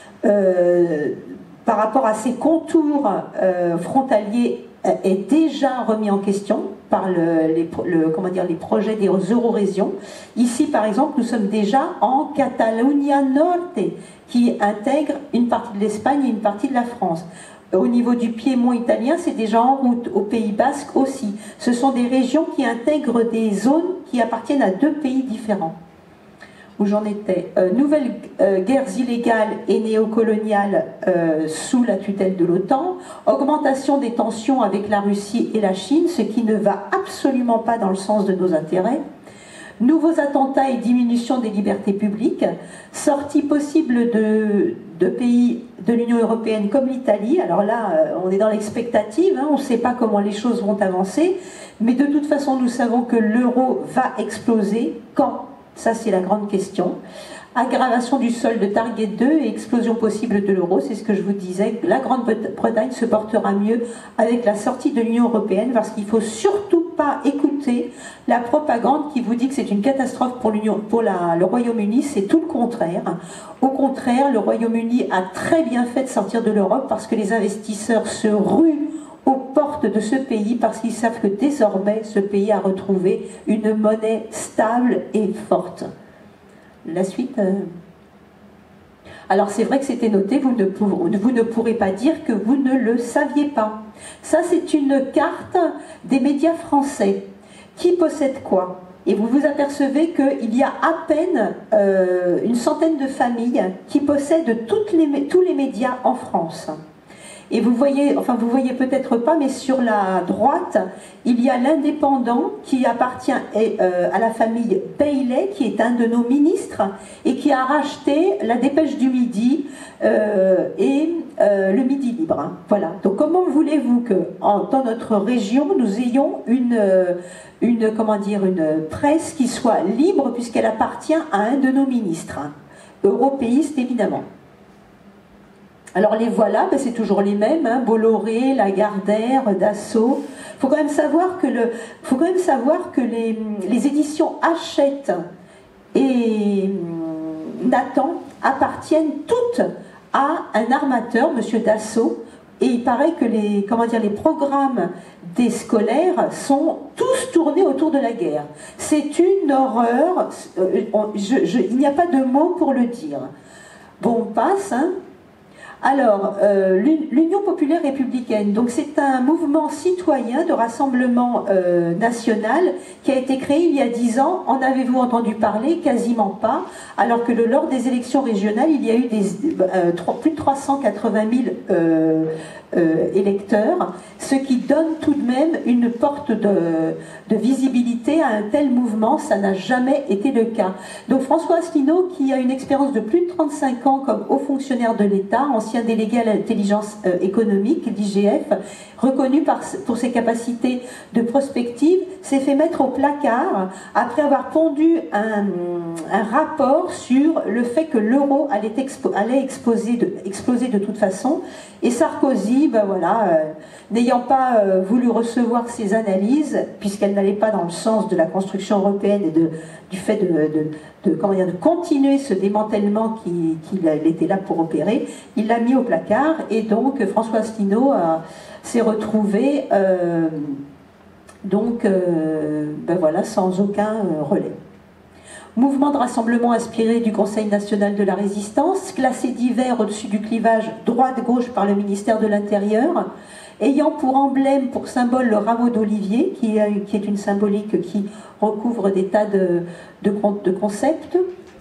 euh, par rapport à ses contours euh, frontaliers, est déjà remis en question par le, les, le, comment dire, les projets des eurorégions. Ici, par exemple, nous sommes déjà en Catalunya Norte, qui intègre une partie de l'Espagne et une partie de la France. Au niveau du Piémont italien, c'est déjà en route, au Pays Basque aussi. Ce sont des régions qui intègrent des zones qui appartiennent à deux pays différents. Où j'en étais. Euh, nouvelles euh, guerres illégales et néocoloniales euh, sous la tutelle de l'OTAN, augmentation des tensions avec la Russie et la Chine, ce qui ne va absolument pas dans le sens de nos intérêts, nouveaux attentats et diminution des libertés publiques, sortie possible de, de pays de l'Union européenne comme l'Italie. Alors là, euh, on est dans l'expectative, hein, on ne sait pas comment les choses vont avancer, mais de toute façon, nous savons que l'euro va exploser. Quand ? Ça, c'est la grande question. Aggravation du solde Target deux et explosion possible de l'euro, c'est ce que je vous disais. La Grande-Bretagne se portera mieux avec la sortie de l'Union européenne, parce qu'il ne faut surtout pas écouter la propagande qui vous dit que c'est une catastrophe pour, l'Union, pour la, le Royaume-Uni. C'est tout le contraire. Au contraire, le Royaume-Uni a très bien fait de sortir de l'Europe, parce que les investisseurs se ruent aux portes de ce pays, parce qu'ils savent que désormais ce pays a retrouvé une monnaie stable et forte. La suite. Euh... Alors c'est vrai que c'était noté, vous ne, pour... vous ne pourrez pas dire que vous ne le saviez pas. Ça, c'est une carte des médias français. Qui possède quoi? Et vous vous apercevez qu'il y a à peine euh, une centaine de familles qui possèdent toutes les, tous les médias en France. Et vous voyez, enfin vous voyez peut-être pas, mais sur la droite, il y a l'Indépendant qui appartient euh, à la famille Bailey, qui est un de nos ministres, et qui a racheté la Dépêche du Midi euh, et euh, le Midi Libre. Hein. Voilà. Donc comment voulez-vous que, en, dans notre région, nous ayons une, une, comment dire, une presse qui soit libre, puisqu'elle appartient à un de nos ministres, hein, européiste évidemment. Alors les voilà, ben c'est toujours les mêmes, hein, Bolloré, Lagardère, Dassault. Il faut quand même savoir que, le, faut quand même savoir que les, les éditions Hachette et Nathan appartiennent toutes à un armateur, Monsieur Dassault, et il paraît que les, comment dire, les programmes des scolaires sont tous tournés autour de la guerre. C'est une horreur, je, je, il n'y a pas de mots pour le dire. Bon, on passe, hein. Alors, euh, l'Union populaire républicaine, donc c'est un mouvement citoyen de rassemblement euh, national qui a été créé il y a dix ans. En avez-vous entendu parler? Quasiment pas. Alors que le, lors des élections régionales, il y a eu des, euh, trois, plus de trois cent quatre-vingt mille euh, euh, électeurs, ce qui donne tout de même une porte de, de visibilité à un tel mouvement. Ça n'a jamais été le cas. Donc François Asselineau, qui a une expérience de plus de trente-cinq ans comme haut fonctionnaire de l'État, ancien délégué à l'intelligence euh, économique, d'I G F, reconnu par, pour ses capacités de prospective, s'est fait mettre au placard après avoir pondu un, un rapport sur le fait que l'euro allait, expo, allait exposer de, exploser de toute façon. Et Sarkozy, ben voilà, euh, n'ayant pas euh, voulu recevoir ces analyses, puisqu'elles n'allaient pas dans le sens de la construction européenne et de, du fait de, de, de, comment dire, de continuer ce démantèlement qu'il qui était là pour opérer, il l'a mis au placard. Et donc François Asselineau s'est retrouvé euh, donc, euh, ben voilà, sans aucun euh, relais. Mouvement de rassemblement inspiré du Conseil national de la résistance, classé divers au-dessus du clivage droite-gauche par le ministère de l'Intérieur, ayant pour emblème, pour symbole, le rameau d'olivier, qui, qui est une symbolique qui recouvre des tas de, de, de concepts.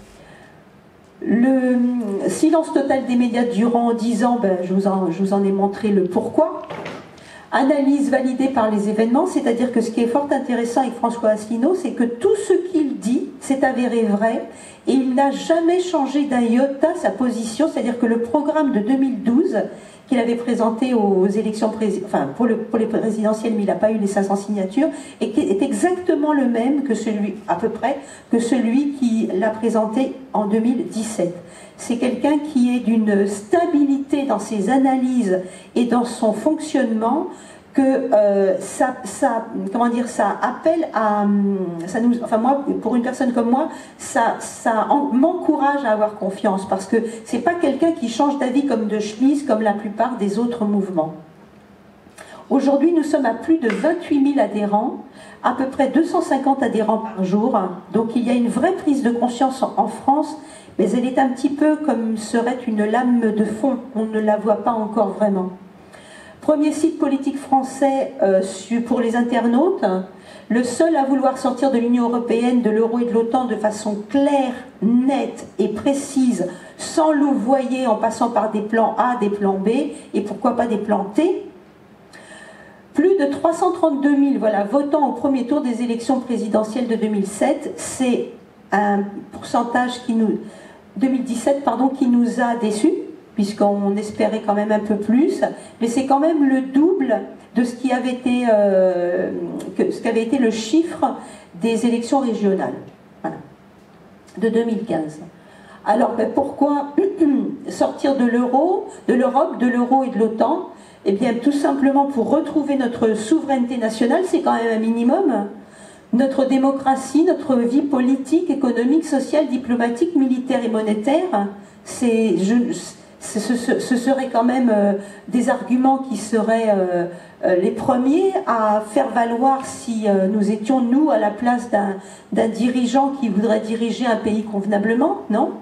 Le silence total des médias durant dix ans, ben, je, vous en, je vous en ai montré le pourquoi. Analyse validée par les événements, c'est-à-dire que ce qui est fort intéressant avec François Asselineau, c'est que tout ce qu'il dit s'est avéré vrai et il n'a jamais changé d'un iota sa position, c'est-à-dire que le programme de deux mille douze qu'il avait présenté aux élections, enfin pour, le, pour les présidentielles, mais il n'a pas eu les cinq cents signatures, et qui est exactement le même que celui, à peu près, que celui qui l'a présenté en deux mille dix-sept. C'est quelqu'un qui est d'une stabilité dans ses analyses et dans son fonctionnement que euh, ça, ça, comment dire, ça appelle à, ça nous, enfin moi, pour une personne comme moi, ça, ça m'encourage à avoir confiance, parce que c'est pas quelqu'un qui change d'avis comme de chemise, comme la plupart des autres mouvements. Aujourd'hui, nous sommes à plus de vingt-huit mille adhérents, à peu près deux cent cinquante adhérents par jour, donc il y a une vraie prise de conscience en, en France, mais elle est un petit peu comme serait une lame de fond, on ne la voit pas encore vraiment. premier site politique français euh, pour les internautes, le seul à vouloir sortir de l'Union européenne, de l'euro et de l'OTAN de façon claire, nette et précise, sans louvoyer en passant par des plans A, des plans B et pourquoi pas des plans T. Plus de trois cent trente-deux mille voilà, votants au premier tour des élections présidentielles de deux mille sept, c'est un pourcentage qui nous, deux mille dix-sept pardon, qui nous a déçus, puisqu'on espérait quand même un peu plus, mais c'est quand même le double de ce qui avait été, euh, que, ce qui avait été le chiffre des élections régionales, voilà, de deux mille quinze. Alors ben, pourquoi sortir de l'euro, de l'Europe, de l'euro et de l'OTAN? Eh bien tout simplement pour retrouver notre souveraineté nationale, c'est quand même un minimum. Notre démocratie, notre vie politique, économique, sociale, diplomatique, militaire et monétaire, c'est... Ce, ce, ce seraient quand même euh, des arguments qui seraient euh, euh, les premiers à faire valoir si euh, nous étions, nous, à la place d'un d'un dirigeant qui voudrait diriger un pays convenablement, non?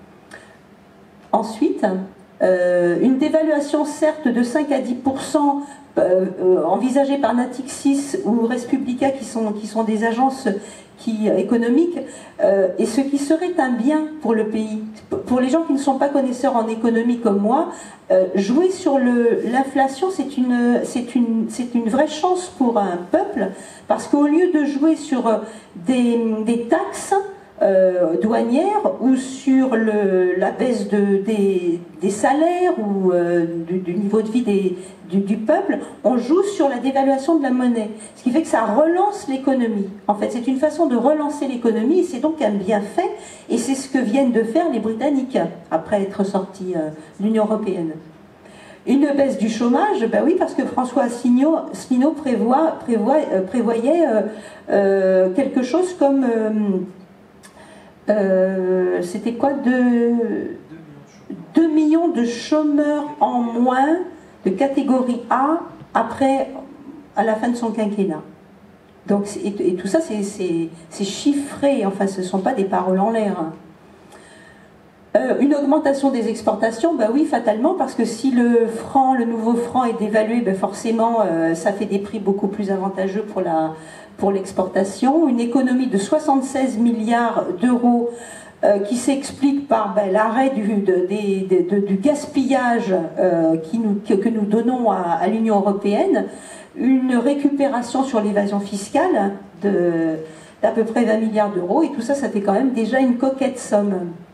Ensuite, euh, une dévaluation certes de cinq à dix pour cent euh, euh, envisagée par Natixis ou Respublica, qui sont, qui sont des agences qui, économiques, euh, et ce qui serait un bien pour le pays. Pour les gens qui ne sont pas connaisseurs en économie comme moi, euh, jouer sur l'inflation, c'est une, c'est une, c'est une vraie chance pour un peuple, parce qu'au lieu de jouer sur des, des taxes euh, douanières ou sur le, la baisse de, des, des salaires ou euh, du, du niveau de vie des, du, du peuple, on joue sur la dévaluation de la monnaie. Ce qui fait que ça relance l'économie. En fait, c'est une façon de relancer l'économie et c'est donc un bienfait. Et c'est ce que viennent de faire les Britanniques après être sortis euh, de l'Union européenne. Une baisse du chômage, ben oui, parce que François Asselineau prévoit, prévoit, euh, prévoyait euh, euh, quelque chose comme... Euh, euh, c'était quoi deux millions de chômeurs en moins de catégorie A après, à la fin de son quinquennat. Donc, et, et tout ça, c'est chiffré, enfin, ce ne sont pas des paroles en l'air. Hein. Euh, une augmentation des exportations, bah oui, fatalement, parce que si le franc, le nouveau franc est dévalué, bah forcément, euh, ça fait des prix beaucoup plus avantageux pour la, pour l'exportation. Une économie de soixante-seize milliards d'euros euh, qui s'explique par bah, l'arrêt du, de, de, de, du gaspillage euh, qui nous, que, que nous donnons à, à l'Union européenne. Une récupération sur l'évasion fiscale de d'à peu près vingt milliards d'euros, et tout ça, ça fait quand même déjà une coquette somme.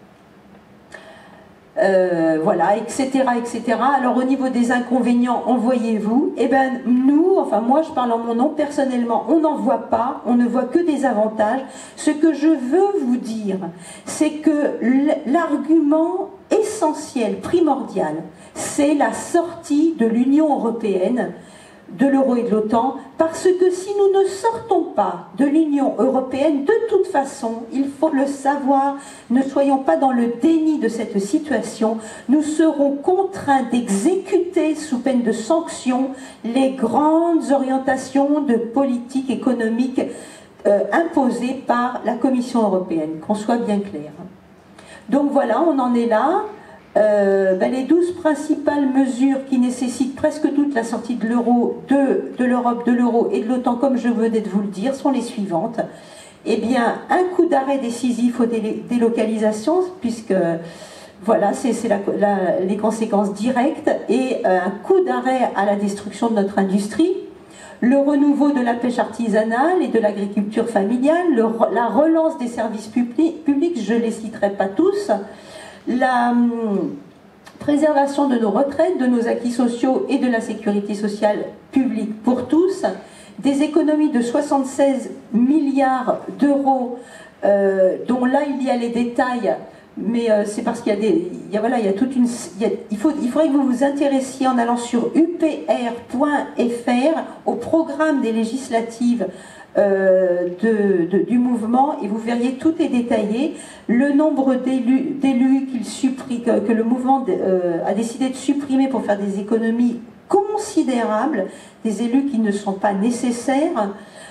Euh, voilà, et cetera, et cetera. Alors au niveau des inconvénients, en voyez-vous? Eh bien nous, enfin moi je parle en mon nom, personnellement, on n'en voit pas, on ne voit que des avantages. Ce que je veux vous dire, c'est que l'argument essentiel, primordial, c'est la sortie de l'Union européenne, de l'euro et de l'OTAN, parce que si nous ne sortons pas de l'Union européenne, de toute façon, il faut le savoir, ne soyons pas dans le déni de cette situation, nous serons contraints d'exécuter sous peine de sanctions les grandes orientations de politique économique euh, imposées par la Commission européenne, qu'on soit bien clair. Donc voilà, on en est là. Euh, ben les douze principales mesures qui nécessitent presque toute la sortie de l'euro, de, de l'Europe, de l'euro et de l'OTAN, comme je venais de vous le dire, sont les suivantes. Eh bien, un coup d'arrêt décisif aux délé délocalisations, puisque voilà, c'est la, la, les conséquences directes, et euh, un coup d'arrêt à la destruction de notre industrie, le renouveau de la pêche artisanale et de l'agriculture familiale, le, la relance des services publics, publics, je ne les citerai pas tous, la hum, préservation de nos retraites, de nos acquis sociaux et de la sécurité sociale publique pour tous, des économies de soixante-seize milliards d'euros, euh, dont là il y a les détails, mais euh, c'est parce qu'il y a des, il y a, voilà, il y a toute une, il, y a, il, faut, il faudrait que vous vous intéressiez en allant sur U P R point F R au programme des législatives Euh, de, de, du mouvement, et vous verriez, tout est détaillé, le nombre d'élus qu'il supprime, que, que le mouvement de, euh, a décidé de supprimer pour faire des économies considérables, des élus qui ne sont pas nécessaires,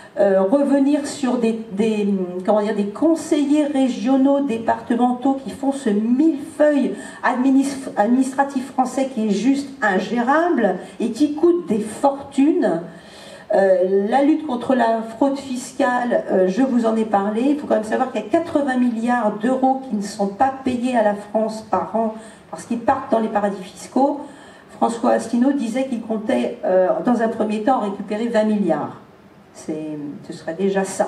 euh, revenir sur des, des, comment dire, des conseillers régionaux, départementaux qui font ce millefeuille administ- administratif français qui est juste ingérable et qui coûte des fortunes. Euh, la lutte contre la fraude fiscale, euh, je vous en ai parlé. Il faut quand même savoir qu'il y a quatre-vingts milliards d'euros qui ne sont pas payés à la France par an parce qu'ils partent dans les paradis fiscaux. François Asselineau disait qu'il comptait euh, dans un premier temps récupérer vingt milliards. C'est, ce serait déjà ça.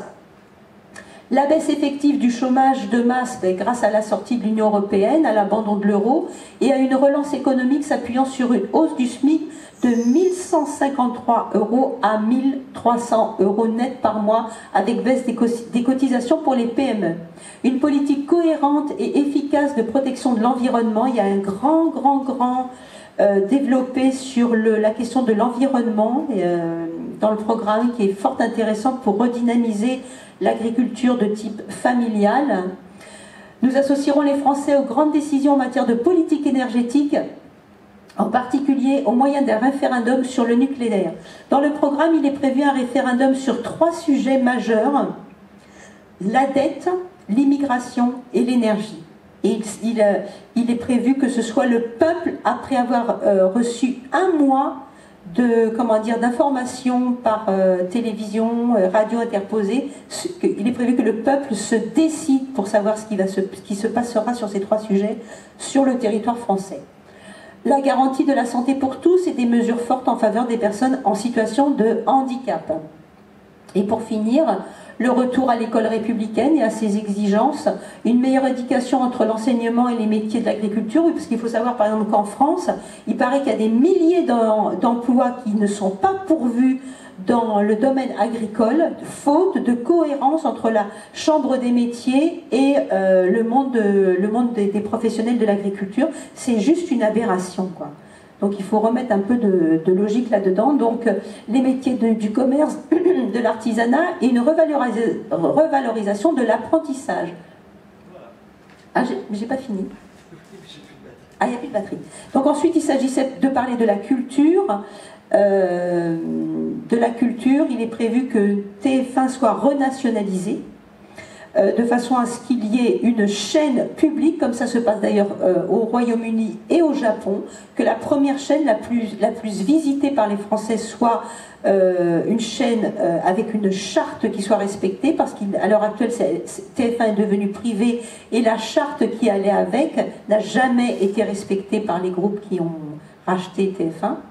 La baisse effective du chômage de masse, ben, grâce à la sortie de l'Union européenne, à l'abandon de l'euro et à une relance économique s'appuyant sur une hausse du SMIC de mille cent cinquante-trois euros à mille trois cents euros net par mois, avec baisse des, co- des cotisations pour les P M E. Une politique cohérente et efficace de protection de l'environnement. Il y a un grand, grand, grand euh, développé sur le, la question de l'environnement euh, dans le programme qui est fort intéressant pour redynamiser l'agriculture de type familial. Nous associerons les Français aux grandes décisions en matière de politique énergétique, en particulier au moyen d'un référendum sur le nucléaire. Dans le programme, il est prévu un référendum sur trois sujets majeurs: la dette, l'immigration et l'énergie. Et il, il, il est prévu que ce soit le peuple, après avoir euh, reçu un mois de, comment dire, d'informations par euh, télévision, euh, radio interposée, ce, que, il est prévu que le peuple se décide pour savoir ce qui, va se, ce qui se passera sur ces trois sujets sur le territoire français. La garantie de la santé pour tous et des mesures fortes en faveur des personnes en situation de handicap. Et pour finir, le retour à l'école républicaine et à ses exigences, une meilleure éducation entre l'enseignement et les métiers de l'agriculture, parce qu'il faut savoir par exemple qu'en France, il paraît qu'il y a des milliers d'emplois qui ne sont pas pourvus dans le domaine agricole, faute de cohérence entre la Chambre des métiers et euh, le monde, de, le monde des, des professionnels de l'agriculture. C'est juste une aberration, quoi. Donc il faut remettre un peu de, de logique là-dedans. Donc les métiers de, du commerce, de l'artisanat et une revalorisa, revalorisation de l'apprentissage. Ah, j'ai pas fini. Ah, il n'y a plus de batterie. Donc ensuite, il s'agissait de parler de la culture. Euh, de la culture, il est prévu que T F un soit renationalisé, euh, de façon à ce qu'il y ait une chaîne publique, comme ça se passe d'ailleurs euh, au Royaume-Uni et au Japon, que la première chaîne la plus, la plus visitée par les Français soit euh, une chaîne euh, avec une charte qui soit respectée, parce qu'à l'heure actuelle, c'est, c'est, T F un est devenu privé et la charte qui allait avec n'a jamais été respectée par les groupes qui ont racheté T F un.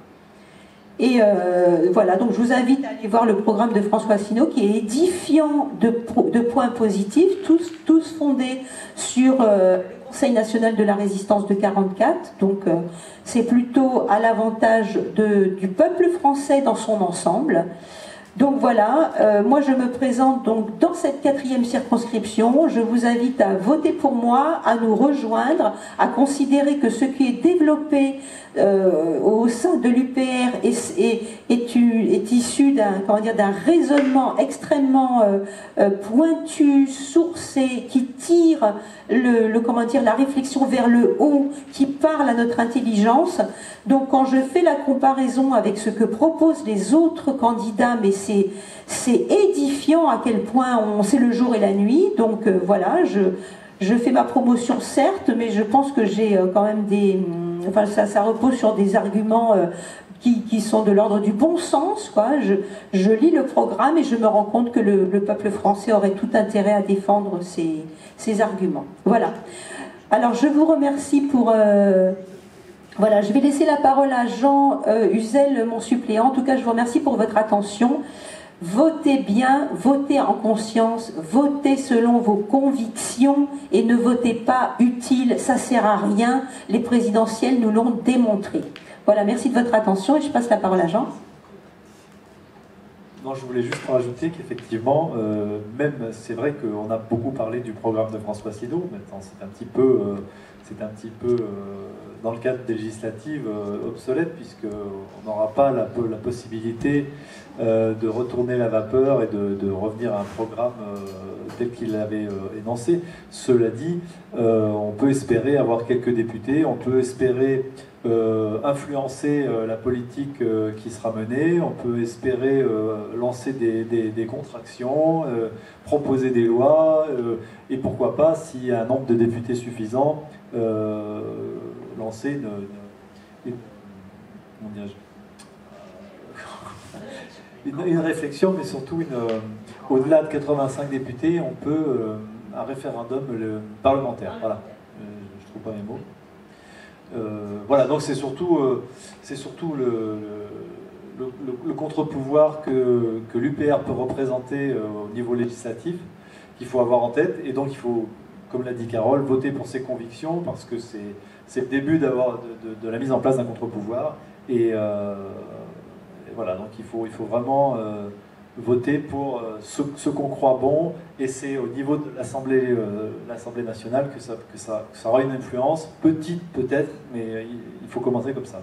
Et euh, voilà, donc je vous invite à aller voir le programme de François Asselineau qui est édifiant de, de points positifs, tous, tous fondés sur euh, le Conseil national de la résistance de quarante-quatre. Donc euh, c'est plutôt à l'avantage du peuple français dans son ensemble. Donc voilà, euh, moi je me présente donc dans cette quatrième circonscription. Je vous invite à voter pour moi, à nous rejoindre, à considérer que ce qui est développé euh, au sein de l'U P R est, est, est, est issu d'un, comment dire, d'un raisonnement extrêmement euh, euh, pointu, sourcé, qui tire le, le, comment dire, la réflexion vers le haut, qui parle à notre intelligence. Donc quand je fais la comparaison avec ce que proposent les autres candidats, mais c'est, c'est édifiant à quel point on sait le jour et la nuit. Donc euh, voilà, je, je fais ma promotion certes, mais je pense que j'ai euh, quand même des... Enfin ça, ça repose sur des arguments euh, qui, qui sont de l'ordre du bon sens, quoi. Je, je lis le programme et je me rends compte que le, le peuple français aurait tout intérêt à défendre ces, ces arguments. Voilà. Alors je vous remercie pour... Euh, Voilà, je vais laisser la parole à Jean euh, Uzel, mon suppléant. En tout cas, je vous remercie pour votre attention. Votez bien, votez en conscience, votez selon vos convictions et ne votez pas utile, ça sert à rien. Les présidentielles nous l'ont démontré. Voilà, merci de votre attention et je passe la parole à Jean. Non, je voulais juste rajouter qu'effectivement, euh, même c'est vrai qu'on a beaucoup parlé du programme de François Asselineau, maintenant c'est un petit peu, euh, c'est un petit peu euh, dans le cadre des législatives euh, obsolète, puisqu'on n'aura pas la, la possibilité euh, de retourner la vapeur et de, de revenir à un programme euh, tel qu'il l'avait euh, énoncé. Cela dit, euh, on peut espérer avoir quelques députés, on peut espérer euh, influencer euh, la politique euh, qui sera menée, on peut espérer euh, lancer des, des, des contractions, euh, proposer des lois, euh, et pourquoi pas, s'il y a un nombre de députés suffisant, euh, lancer une, une, une, une, une réflexion, mais surtout une, euh, au-delà de quatre-vingt-cinq députés, on peut euh, un référendum le, parlementaire. Voilà, euh, je ne trouve pas mes mots. Euh, voilà, donc c'est surtout, euh, c'est surtout le, le, le, le contre-pouvoir que, que l'U P R peut représenter euh, au niveau législatif qu'il faut avoir en tête. Et donc il faut, comme l'a dit Carole, voter pour ses convictions parce que c'est, c'est le début d'avoir, de, de, de la mise en place d'un contre-pouvoir. Et, euh, et voilà, donc il faut, il faut vraiment euh, voter pour euh, ce, ce qu'on croit bon. Et c'est au niveau de l'Assemblée, euh, l'Assemblée nationale que ça, que, ça, que ça aura une influence, petite peut-être, mais il faut commencer comme ça.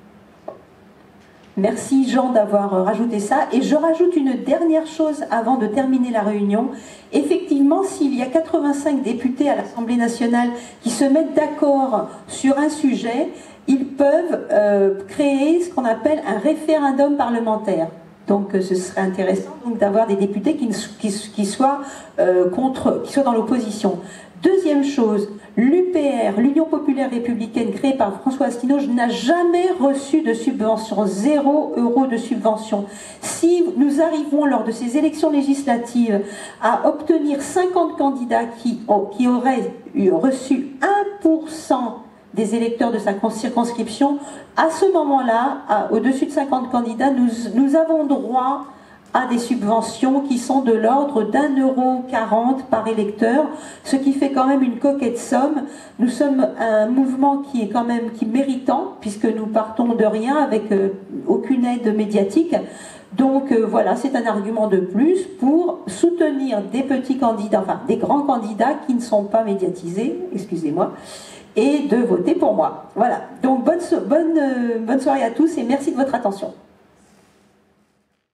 Merci Jean d'avoir rajouté ça. Et je rajoute une dernière chose avant de terminer la réunion. Effectivement, s'il y a quatre-vingt-cinq députés à l'Assemblée nationale qui se mettent d'accord sur un sujet, ils peuvent euh, créer ce qu'on appelle un référendum parlementaire. Donc ce serait intéressant donc, d'avoir des députés qui, qui, qui, soient, euh, contre, qui soient dans l'opposition. Deuxième chose, l'U P R, l'Union populaire républicaine créée par François Asselineau, n'a jamais reçu de subvention, zéro euro de subvention. Si nous arrivons lors de ces élections législatives à obtenir cinquante candidats qui, oh, qui auraient eu, reçu un pour cent des électeurs de sa circonscription, à ce moment-là, au-dessus de cinquante candidats, nous, nous avons droit à des subventions qui sont de l'ordre d'un euro quarante par électeur, ce qui fait quand même une coquette somme. Nous sommes un mouvement qui est quand même qui méritant, puisque nous partons de rien avec euh, aucune aide médiatique. Donc euh, voilà, c'est un argument de plus pour soutenir des petits candidats, enfin des grands candidats qui ne sont pas médiatisés, excusez-moi, et de voter pour moi. Voilà, donc bonne, so bonne, euh, bonne soirée à tous et merci de votre attention.